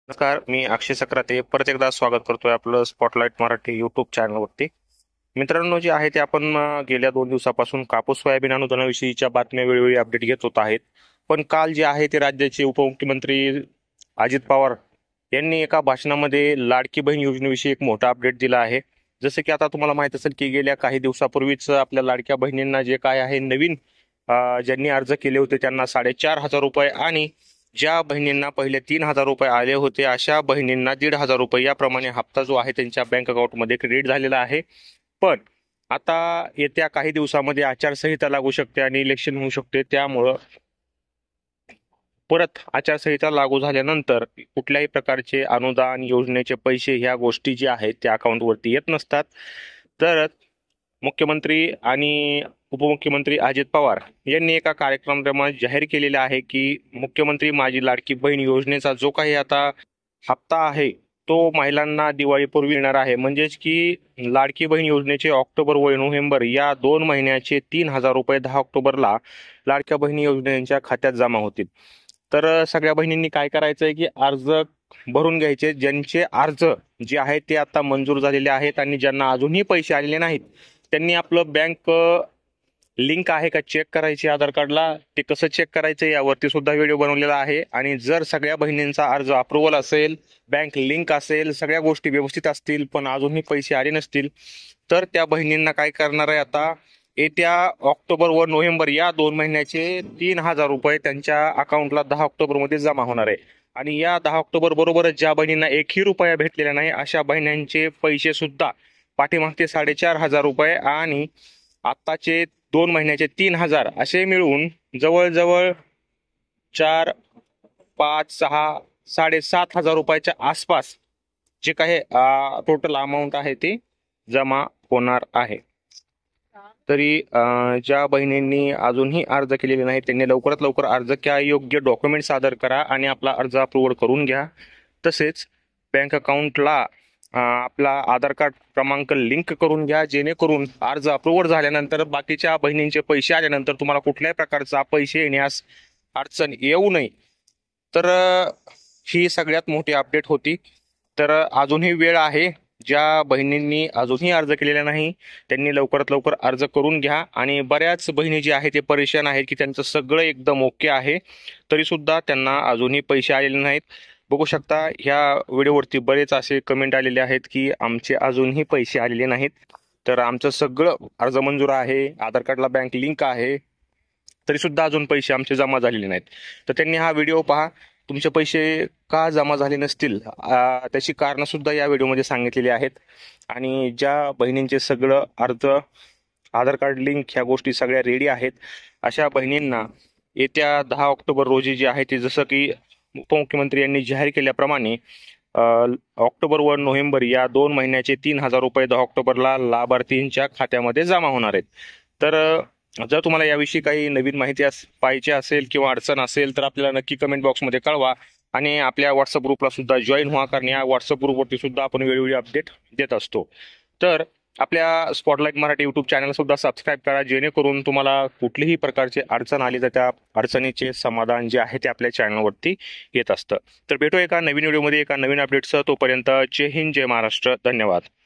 नमस्कार, मी अक्षय सक्राते परत एकदा स्वागत करतोय आपलं स्पॉटलाइट मराठी यूट्यूब चॅनलवरती. मित्रांनो, जे आहे ते आपण गेल्या 2 दिवसापासून कापूस सोयाबीन अनुदानाविषयीच्या बातम्या वेळोवेळी अपडेट घेत होत आहेत. पण काल जे आहे ते राज्याचे उपमुख्यमंत्री अजित पवार यांनी एका भाषणामध्ये लाडकी बहीण योजनेविषयी एक मोठा अपडेट दिला आहे. जसं की आता तुम्हाला माहित असेल की गेल्या काही दिवसापूर्वीच आपल्या लाडक्या बहिणींना जे काय आहे नवीन ज्यांनी अर्ज केले होते त्यांना 4,500 रुपये आणि ज्या बहिणींना पहिले 3,000 रुपये आले होते अशा बहिणींना 1,500 रुपये याप्रमाणे हप्ता जो आहे त्यांच्या बँक अकाउंटमध्ये क्रेडिट झालेला आहे. पण आता येत्या काही दिवसामध्ये आचारसंहिता लागू शकते आणि इलेक्शन होऊ शकते. त्यामुळं परत आचारसंहिता लागू झाल्यानंतर कुठल्याही प्रकारचे अनुदान योजनेचे पैसे ह्या गोष्टी ज्या आहेत त्या अकाउंटवरती येत नसतात. तर मुख्यमंत्री आणि उपमुख्यमंत्री अजित पवार यांनी एका कार्यक्रमात जाहीर केलेले आहे की मुख्यमंत्री माझी लाडकी बहीण योजनेचा जो काही आता हप्ता आहे तो महिलांना दिवाळीपूर्वी येणार आहे. म्हणजेच की लाडकी बहीण योजनेचे ऑक्टोबर व नोव्हेंबर या 2 महिन्याचे 3,000 रुपये 10 ऑक्टोबरला लाडक्या बहिणी योजनेच्या खात्यात जमा होतील. तर सगळ्या बहिणींनी काय करायचंय की अर्ज भरून घ्यायचे. ज्यांचे अर्ज जे आहेत ते आता मंजूर झालेले आहेत आणि ज्यांना अजूनही पैसे आलेले नाहीत त्यांनी आपलं बँक लिंक आहे का चेक करायची आधार कार्डला. ते कसं चेक करायचं यावरती सुद्धा व्हिडिओ बनवलेला आहे. आणि जर सगळ्या बहिणींचा अर्ज अप्रुव्हल असेल, बँक लिंक असेल, सगळ्या गोष्टी व्यवस्थित असतील पण अजूनही पैसे आले नसतील तर त्या बहिणींना काय करणार आहे, आता येत्या ऑक्टोबर व नोव्हेंबर या 2 महिन्याचे 3,000 रुपये त्यांच्या अकाउंटला 10 ऑक्टोबरमध्ये जमा होणार आहे. आणि या 10 ऑक्टोबर बरोबरच ज्या बहिणींना एकही रुपया भेटलेला नाही अशा बहिणींचे पैसे सुद्धा पाठीमागचे 4,500 रुपये आणि आत्ताचे 2 महिन्याचे 3,000 असे मिळून जवळजवळ 4, 5, 6, 7,500 रुपयाच्या आसपास जे काही टोटल अमाऊंट आहे ती जमा होणार आहे. तरी ज्या बहिणींनी अजूनही अर्ज केलेले नाही त्यांनी लवकरात लवकर अर्ज क्या योग्य डॉक्युमेंट सादर करा आणि आपला अर्ज अप्रूव्ह करून घ्या. तसेच बँक अकाउंटला आपला आधार कार्ड क्रमांक लिंक करून घ्या, जेणेकरून अर्ज अप्रूव्ह झाल्यानंतर बाकीच्या बहिणींचे पैसे आल्यानंतर तुम्हाला कुठल्याही प्रकारचा पैसे येण्यास अडचण येऊ नये. तर ही सगळ्यात मोठी अपडेट होती. तर अजूनही वेळ आहे. ज्या बहिणींनी अजूनही अर्ज केलेला नाही त्यांनी लवकरात लवकर अर्ज करून घ्या. आणि बऱ्याच बहिणी जे आहे ते परेशान आहेत की त्यांचं सगळं एकदम ओके आहे तरी सुद्धा त्यांना अजूनही पैसे आलेले नाहीत. बघू शकता ह्या व्हिडिओवरती बरेच असे कमेंट आलेले आहेत की आमचे अजूनही पैसे आलेले नाहीत. तर आमचं सगळं अर्ज मंजूर आहे, आधार कार्डला बँक लिंक आहे, तरी सुद्धा अजून पैसे आमचे जमा झालेले नाहीत. तर त्यांनी हा व्हिडिओ पहा. तुमचे पैसे का जमा झाले नसतील त्याची कारणं सुद्धा या व्हिडिओमध्ये सांगितलेली आहेत. आणि ज्या बहिणींचे सगळं अर्ज, आधार कार्ड लिंक ह्या गोष्टी सगळ्या रेडी आहेत अशा बहिणींना येत्या 10 ऑक्टोबर रोजी जे आहे ते जसं की उपमुख्यमंत्री यांनी जाहीर केल्याप्रमाणे ऑक्टोबर व नोव्हेंबर या 2 महिन्याचे 3,000 रुपये 10 ऑक्टोबरला लाभार्थींच्या खात्यामध्ये जमा होणार आहेत. तर जर तुम्हाला याविषयी काही नवीन माहिती पाहिजे असेल किंवा अडचण असेल तर आपल्याला नक्की कमेंट बॉक्समध्ये कळवा. आणि आपल्या व्हॉट्सअप ग्रुपला सुद्धा जॉईन व्हा, कारण या व्हॉट्सअप ग्रुपवरती सुद्धा आपण वेळोवेळी अपडेट देत असतो. तर आपल्या स्पॉटलाइट मराठी यूट्यूब चॅनल सुद्धा सबस्क्राईब करा, जेणेकरून तुम्हाला कुठलीही प्रकारची अडचण आली तर त्या अडचणीचे समाधान जे आहे ते आपल्या चॅनलवरती येत असतं. तर भेटू एका नवीन व्हिडिओमध्ये एका नवीन अपडेटसह. तोपर्यंत जय हिंद, जय महाराष्ट्र, धन्यवाद.